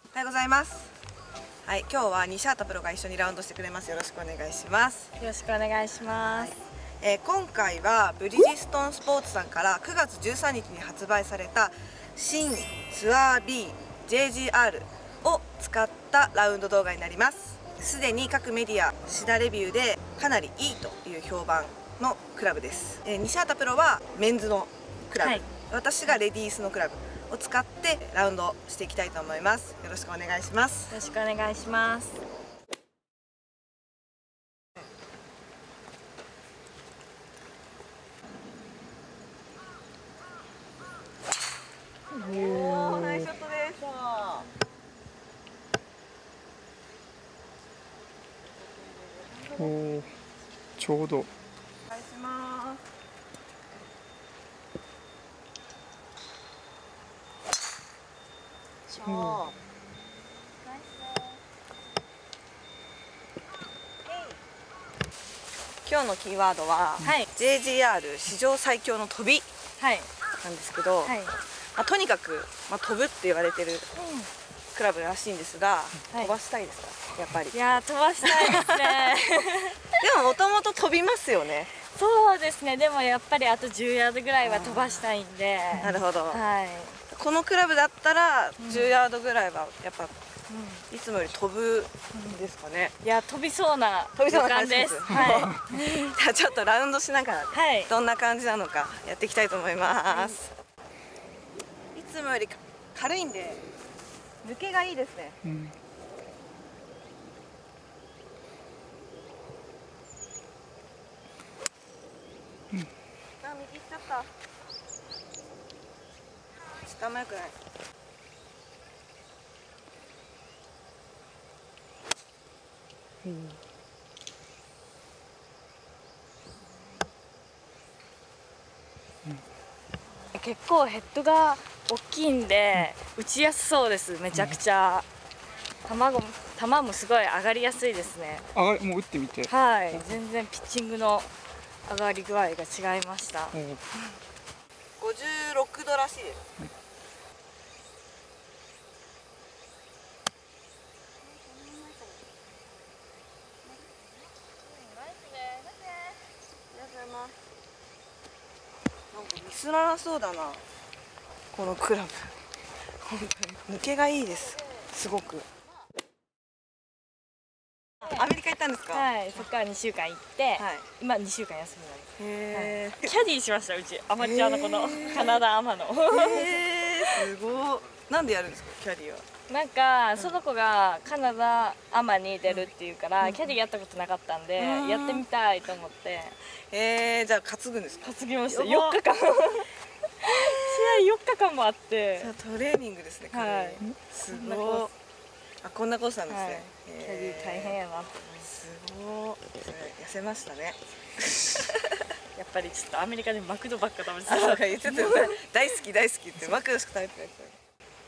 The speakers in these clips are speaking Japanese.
おはようございます。はい、今日は西畑プロが一緒にラウンドしてくれます。よろしくお願いします。 よろしくお願いします。 今回はブリヂストンスポーツさんから9月13日に発売された新ツアー B JGR を使ったラウンド動画になります。すでに各メディアシダレビューでかなりいいという評判のクラブです。西畑プロはメンズのクラブ、はい、私がレディースのクラブを使ってラウンドしていきたいと思います。よろしくお願いします。 よろしくお願いします。 おー、ナイスショットです。 おー、ちょうど。 お願いします。今日のキーワードは、はい、JGR 史上最強の飛びなんですけど、はい、とにかく、飛ぶって言われてるクラブらしいんですが、飛ばしたいですか、やっぱり。 いやー、飛ばしたいですね。 でももともと飛びますよね。 そうですね。でもやっぱりあと10ヤードぐらいは飛ばしたいんで。 なるほど。 はい。 このクラブだったら10ヤードぐらいはやっぱ、いつもより飛ぶんですかね。 いや、飛びそうな感じです。はい。 じゃあちょっとラウンドしながら、どんな感じなのかやっていきたいと思います。いつもより軽いんで抜けがいいですね。右行っちゃった。あんま良くない。 結構ヘッドが大きいんで打ちやすそうです。めちゃくちゃ球もすごい上がりやすいですね。 もう打ってみて。 はい、全然ピッチングの上がり具合が違いました。 56度らしいです。なんかミスらなそうだな、このクラブ。本当に抜けがいいです。すごく。アメリカ行ったんですか？ はい、そこから2週間行って、今2週間休みなんです。キャディーしました、うちアマチュアのこのカナダアマの。 すごい。なんでやるんですか、キャディーは？ なんかその子がカナダアマに出るっていうから、キャディーやったことなかったんでやってみたいと思って。 じゃあ担ぐんですか？ 担ぎました。4日間試合4日間もあって。 じゃあトレーニングですね。はい、すごい。こんなコースなんですね。 キャディー大変やなって思います。 すごい。痩せましたね。 やっぱりちょっとアメリカでマクドばっか食べてた。 そうか、言ってた。大好き大好きってマクドしか食べてないから。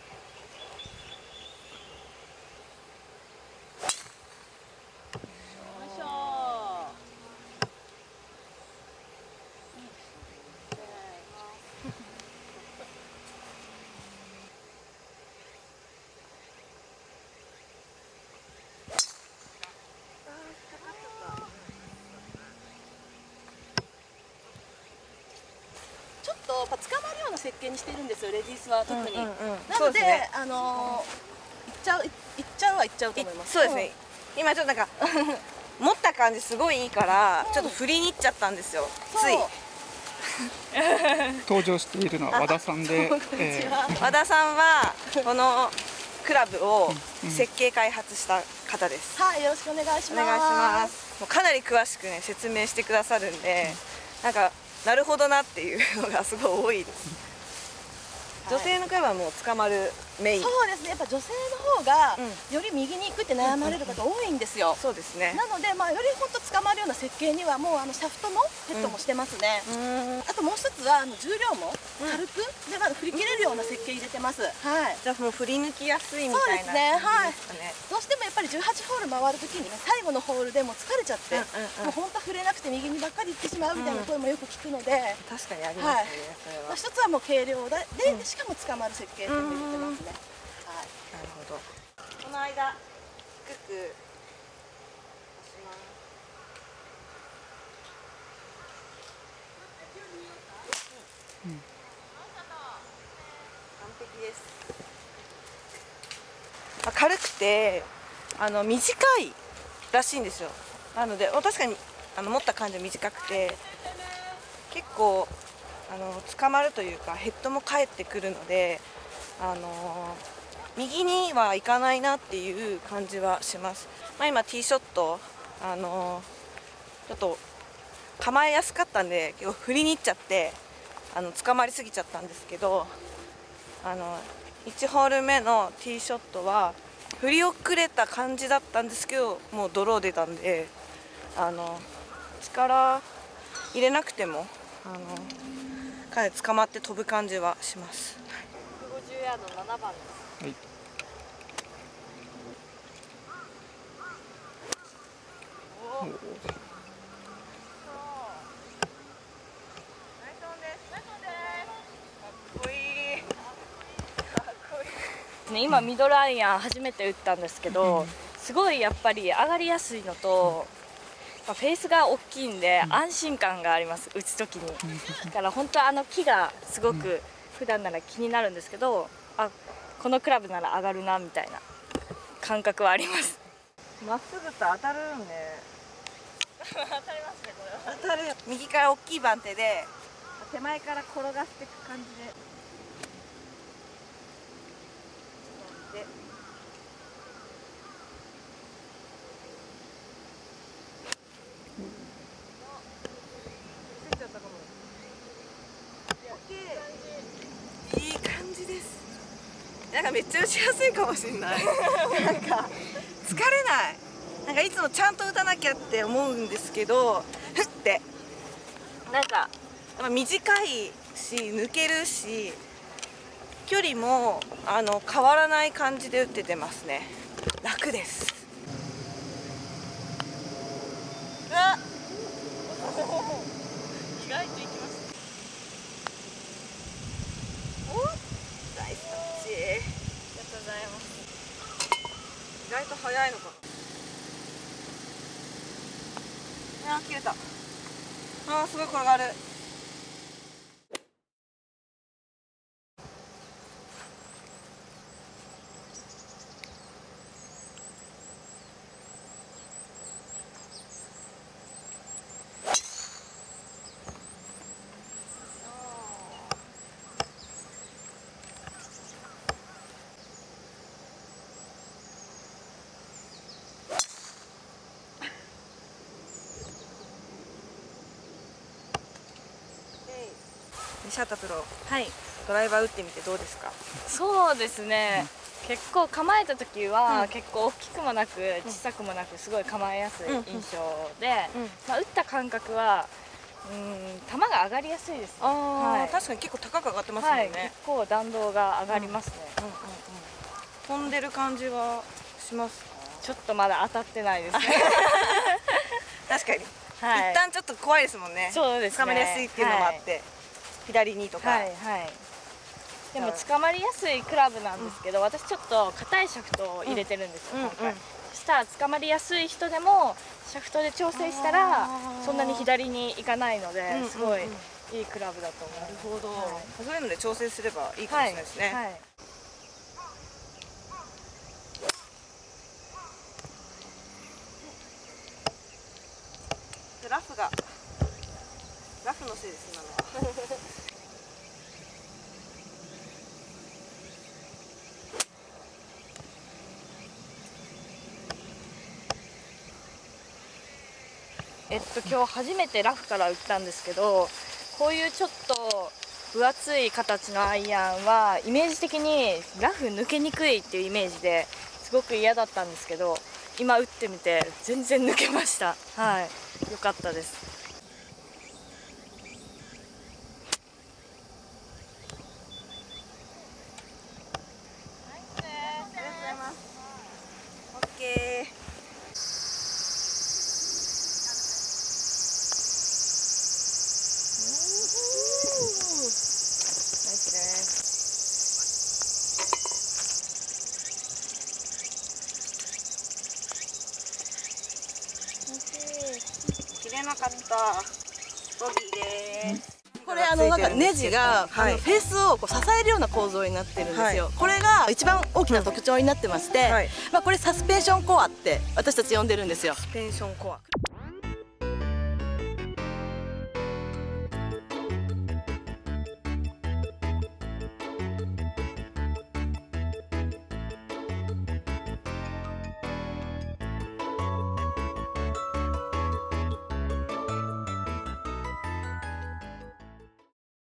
捕まるような設計にしてるんですよ、レディースは特に。なので、いっちゃうと思います。 そうですね。今ちょっとなんか持った感じすごいいいからちょっと振りに行っちゃったんですよ。つい。 登場しているのは和田さんで、 和田さんはこのクラブを設計開発した方です。 はい、よろしくお願いします。 お願いします。もうかなり詳しくね説明してくださるんで、なんかなるほどなっていうのがすごい多いです。女性のクラブはもう捕まるメイン。 そうですね。やっぱ女性の方がより右に行くって悩まれる方多いんですよ。 そうですね。 なのでより本当捕まるような設計にはもうシャフトのヘッドもしてますね。あともう一つは重量も軽くで振り切れるような設計入れてます。はい。 じゃあもう振り抜きやすいみたいな。そうですね。はい。 どうしてもやっぱり18ホール回るときに最後のホールでもう疲れちゃって、もう本当振れなくて右にばっかり行ってしまうみたいな声もよく聞くので。 確かにありますね。それは。 一つはもう軽量でしかも捕まる設計っていうのを入れてますね。はい。 なるほど。 の間低く押します。完璧です。軽くて短いらしいんですよ。なので確かに持った感じは短くて結構捕まるというかヘッドも返ってくるので右には行かないなっていう感じはします。今ティーショットちょっと構えやすかったんで結構振りに行っちゃって捕まりすぎちゃったんですけど1ホール目のティーショットは振り遅れた感じだったんですけどもうドロー出たんで力入れなくてもかなり捕まって飛ぶ感じはします。 150ヤード7番です。 はい。 おー今ミドルアイアン初めて打ったんですけど、すごいやっぱり上がりやすいのと、フェースが大きいんで安心感があります、打つ時に。だから本当木がすごく普段なら気になるんですけど、このクラブなら上がるなみたいな感覚はあります。 まっすぐと当たるんで当たりますね、これは。 当たる。右から大きい番手で手前から転がしていく感じで。いい感じです。なんかめっちゃ打ちやすいかもしれない。なんか疲れない。なんかいつもちゃんと打たなきゃって思うんですけど、ふってなんか短いし抜けるし距離も変わらない感じで打っててますね。楽です。うわっ意外といきます。おナイスタッチ。ありがとうございます。意外と早いのかな。切れた。すごい転がる。西畑プロ、 はい、 ドライバー打ってみてどうですか？ そうですね、結構構えた時は、結構大きくもなく小さくもなくすごい構えやすい印象で、打った感覚は球が上がりやすいですね。 確かに結構高く上がってますもんね。 結構弾道が上がりますね。 飛んでる感じはします。 ちょっとまだ当たってないですね。 確かに、一旦ちょっと怖いですもんね。 そうですね、 捕まりやすいっていうのもあって、左にとか。 でも捕まりやすいクラブなんですけど、私ちょっと硬いシャフトを入れてるんですよ、今回。そしたら捕まりやすい人でもシャフトで調整したらそんなに左に行かないので、すごいいいクラブだと思います。 なるほど。そういうので調整すればいいかもしれないですね。ラフのせいです、今のは。 今日初めてラフから打ったんですけど、こういうちょっと分厚い形のアイアンはイメージ的にラフ抜けにくいっていうイメージですごく嫌だったんですけど、今打ってみて全然抜けました。よかったです。 えなかったボギーです。 これなんかネジがはい、 フェースをこう支えるような構造になってるんですよ、これが一番大きな特徴になってまして、 はい、 これサスペンションコアって私たち呼んでるんですよ。 サスペンションコア。